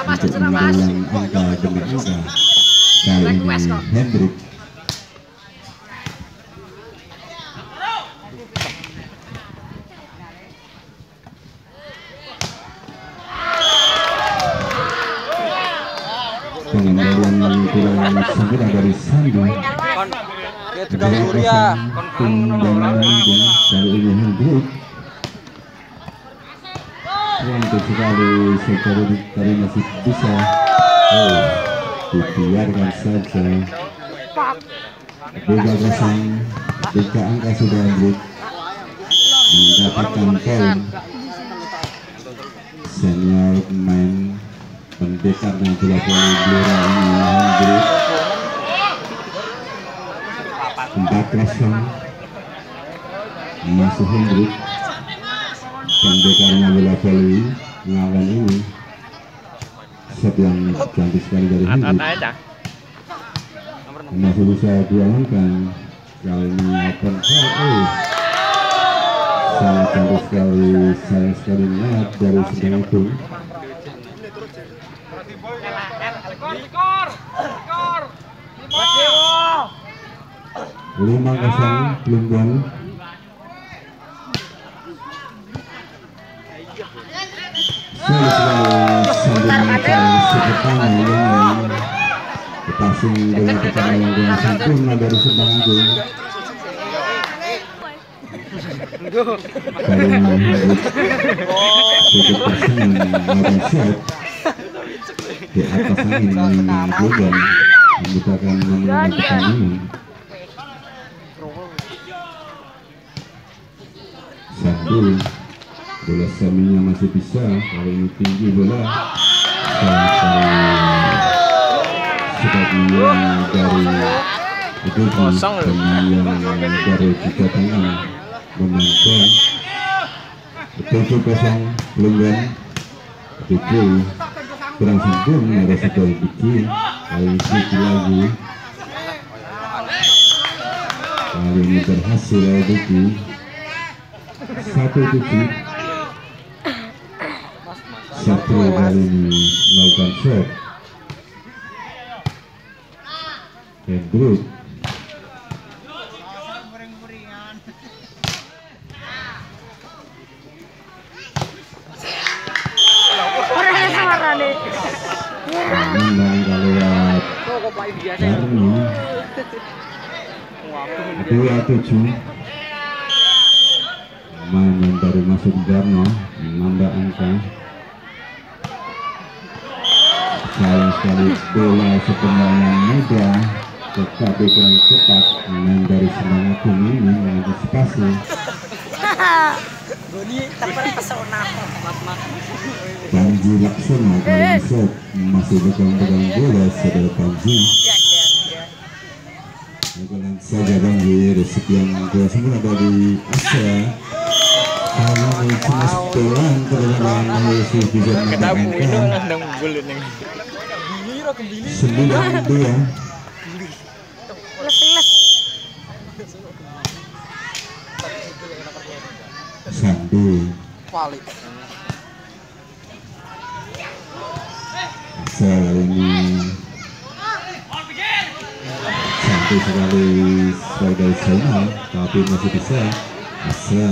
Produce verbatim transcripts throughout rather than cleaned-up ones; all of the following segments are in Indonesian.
untuk mendulang angka demi angka. Kali ini Hendrik. Pengembalian kurang sempurna dari Sandi. Tendangan kali ini Hendrik. Untuk sekali sekali kali masih bisa. Oh, dibiarkan saja. Tiga kosong, tiga angka sudah Hendrik mendapatkan poin. Senior pemain pendekarnya bola voli Blora ini Hendrik. Empat kosong masih Hendrik. Pendekarnya bola voli ngawan ini. Shot yang cantik sekali dari Hendrik. Masih bisa diamankan. Kali ini open oh, sangat cantik sekali, sayang sekali lihat dari sedang itu. Lima kosong Plumbon. Sulit sekali sambil mencari sepertanya yang passing dengan tekanan yang dengan sempurna dari Sembang Agung. Kali ini Hendrik cukup persen melakukan shot di atas angin Plumbon membukakan memenangkan pertandingan. Satu bola seminya masih bisa, kali ini tinggi bola sebagian dari itu kemudian dari tiga tangan memantau tujuh kosong Plumbon. Itu kurang sempurna ada satu bikin kali ini lagi kali ini berhasil Diki. Satu tujuh satu kali ini melakukan shot Hendrik. Menang lewat Darno dua tujuh. Main yang baru masuk Darno menambah angka. Sayang sekali bola sebenarnya mudah tetapi kurang cepat. Main dari Sembang Agung ini mengantisipasi. Panji Laksono kali ini masih pegang-pegang bola saudara Panji. Bukan saja Panji, sekian bola semula dari Asia. Karena cuma setelan perjalanan Yesus bisa menangkan sembilan dua. Sandi kali ini Sandi sekali sebagai final tapi masih bisa Asa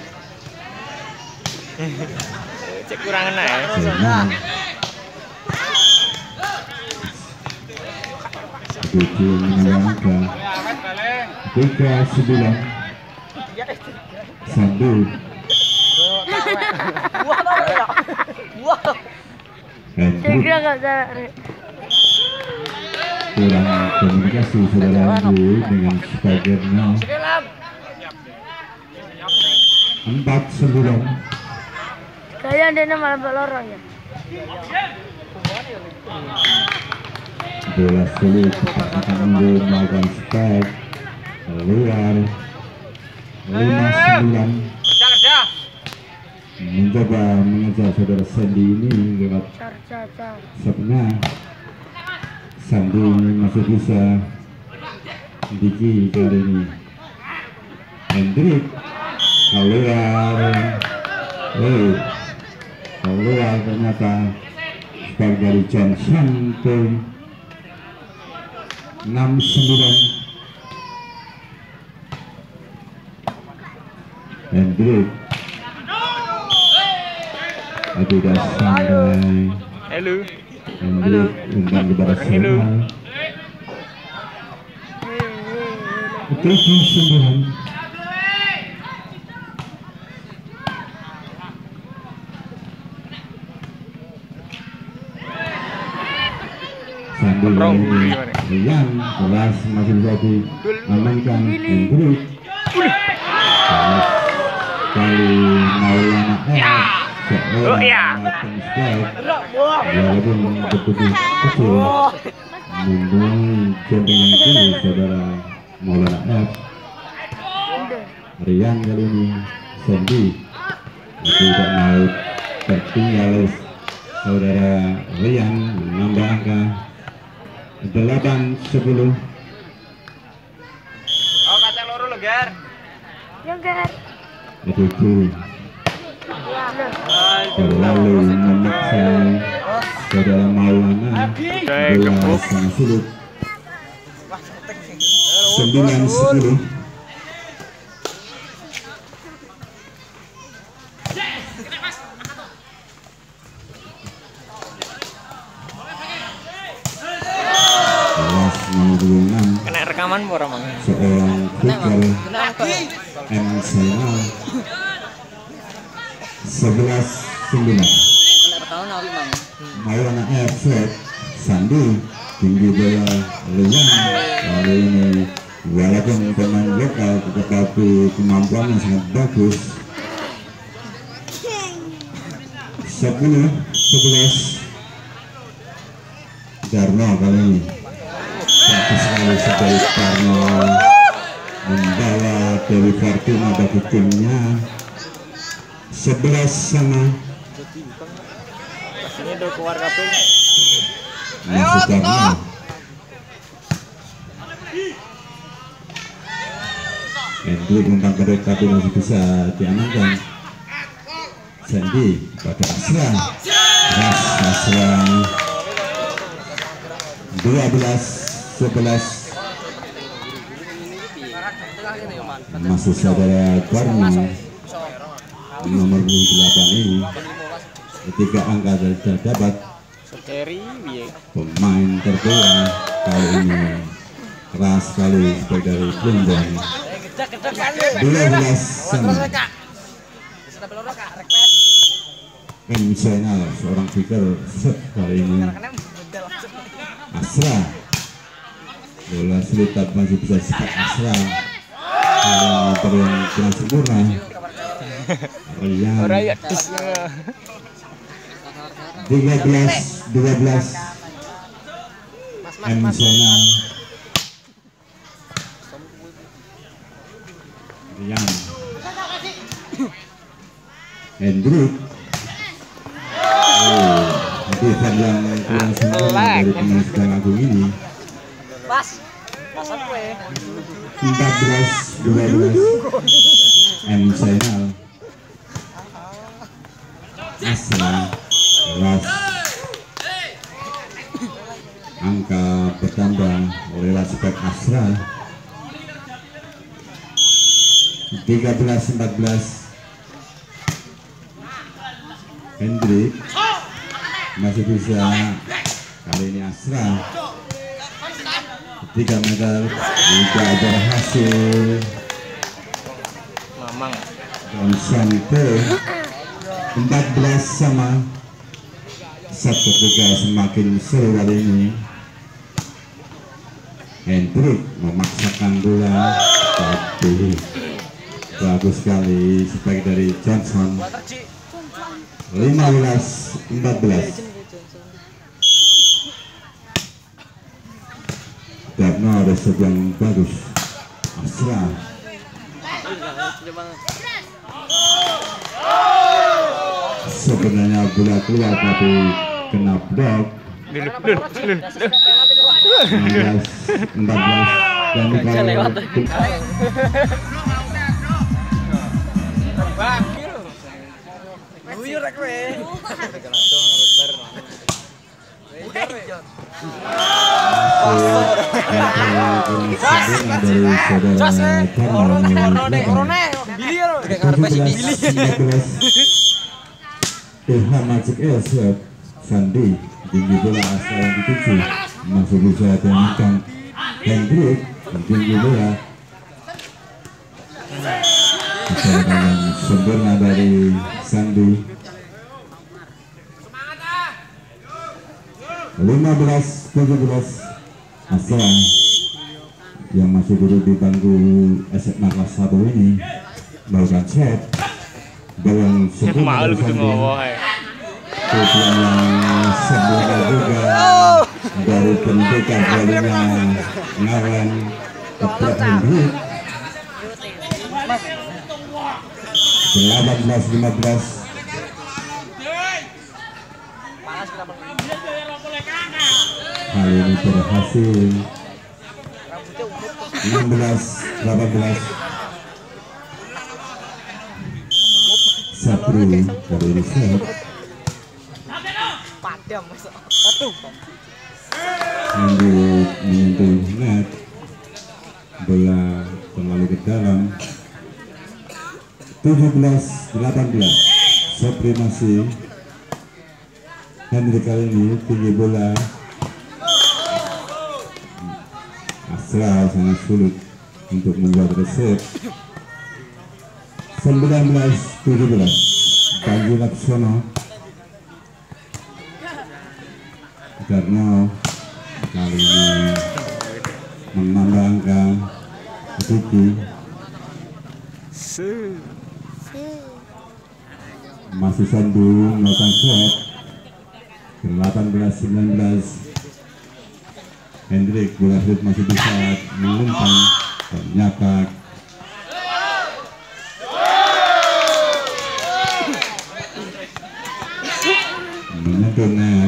cek kurang enak ya. Tujuh menangkan tiga sembilan. Sandu kurang komunikasi saudara Andu dengan sebagiannya. Empat sembilan. Kayak ada malah belorong ya. Bola sulit akan Andu melakukan spek keluar. Lima sembilan. Mencoba mengejar saudara Sandi ini lewat sepnya. Sandi masih bisa. Diki kali ini Hendrik keluar. Oh, keluar ternyata spike dari Johnson ke enam sembilan. Hendrik tidak sampai. Halo. Hendrik umpan kepada Selma. tujuh sembilan. Sambil ini Rian keras masih bisa diamankan. Hendrik kali Maulana F seorang walaupun betul kecil membuang jempol yang tinggi saudara Maulana F. Rian kali ini Sandy tidak mau tertinggal saudara Rian menambah angka delapan sepuluh. Oh kacang loro lo Gar. Ya Gar. Itu terlalu memaksa saudara Maulana bola sangat sulit. Sembilan sepuluh. Kena rekaman pura mang. Seorang kicker M Sena sebelas sembilan. Maulana F set Sandi tinggi bola Rian kali ini walaupun pemain lokal tetapi kemampuannya sangat bagus. Sepuluh sebelas. Darno kali ini satu sekali sekali Darno membawa Dewi Fortuna bagi timnya. Sebelas sama. Ini udah keluar kabel. Masuk Darno. Hendrik umpan kedua tapi masih bisa diamankan. Sandy pada Asra. Ras Asra. Dua belas sebelas. Masuk saudara Darno nomor delapan ini ketika angka terdapat pemain tertua kali ini keras sekali sebagai dari Plumbon. Dua belas sama. Emosional seorang kicker kali ini Asra. Bola sulit tapi masih bisa sepak Asra. Kalau terlalu kurang sempurna. Rian tiga belas dua belas. Emosional Rian Hendrik. Oh, defense yang kurang sempurna dari pemain Sedang Agung ini. Empat belas dua belas. Emosional Asra Ras. Angka bertambah oleh Raspek Asra. Tiga belas empat belas. Hendrik masih bisa kali ini Asra tiga meter tidak berhasil. Mamang Dan sampai empat belas sama. Set ketiga semakin seru kali ini. Hendrik memaksakan bola tapi bagus sekali spike dari Johnson. Lima belas empat belas. Darno ada set yang bagus. Asra sebenarnya bola keluar tapi kena blok. enam belas empat belas. Dan kalau Ilham Magic S Sandi tinggi bola asal yang dituju masih bisa diamankan Hendrik tinggi bola keserangan sempurna dari Sandi. Lima belas tujuh belas Asa yang masih duduk di bangku S M A kelas satu ini melakukan set gawang sempurna dari Sandi. Tujuan yang sempurna juga dari pendidikan kalinya ngawan kepada Hendrik. Delapan belas lima belas. Kali ini berhasil. Enam belas delapan belas. Sapri dari reset. Hendrik menyentuh net. Bola terlalu ke dalam. Tujuh belas delapan belas. Sapri masih. Hendrik kali ini tinggi bola. Asra sangat sulit untuk membuat reset. Sembilan belas tujuh belas. Panji Laksono karena kali ini menambah angka Kiki. Masih Sandu melakukan set. Delapan belas sembilan belas. Hendrik bola hit masih bisa mengumpan ternyata menyentuh net.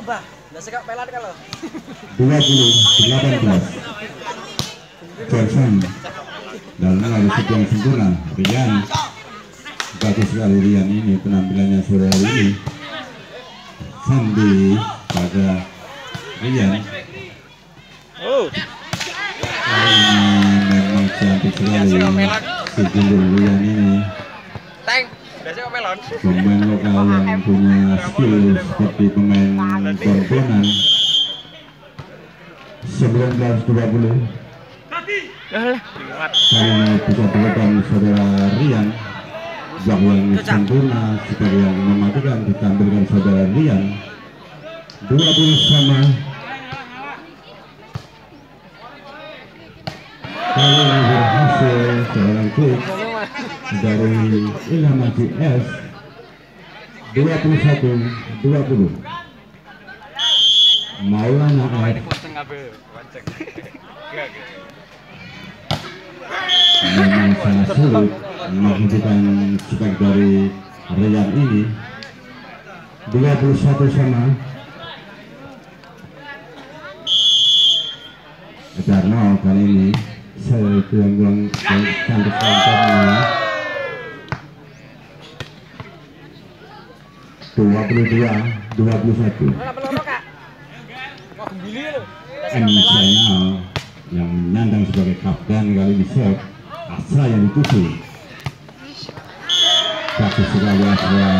Dua puluh delapan belas. Johnson dalam harus yang sempurna. Rian bagus sekali Rian ini penampilannya sore hari ini. Sandi pada Rian. Oh. Kali ini memang cantik sekali si Jundul Rian ini. Pemain lokal yang punya skill seperti pemain Korponan. Sembilan belas dua puluh. Kali ini bisa dilakukan saudara Rian. Bahwa yang sempurna seperti yang mematikan ditampilkan saudara Rian. Dua puluh sama. Kali ini berhasil seorang klik dari Ilham Magic S. Dua puluh satu dua puluh. Maulana F memang sangat sulit menghentikan spek dari Rian ini. Dua puluh satu sama. Karena kali ini saya bilang cantik kantornya. Dua puluh dua dua puluh satu. M Channel yang menyandang sebagai kapten kali ini set. Asra yang dituju. Bagus sekali Asra.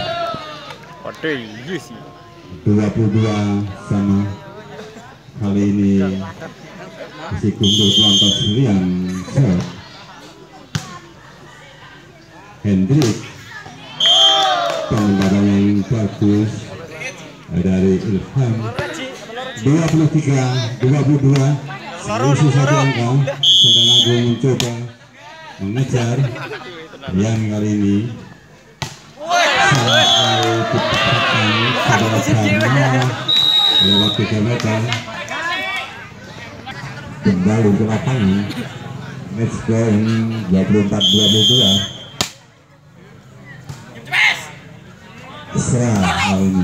Dua puluh dua sama. Kali ini si Gundul Pelontos Rian set. Hendrik pengendara yang bagus dari Ilham. Dua puluh tiga dua puluh dua. Selisih satu angka. Sedang Agung mencoba mengejar yang kali ini sampai dipaksakan saudara Karna lewat tiga meter kembali ke lapangan. Match point dua puluh empat dua puluh dua. Serah kali ini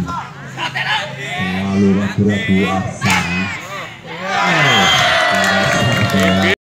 selalu ragu-ragu Asa.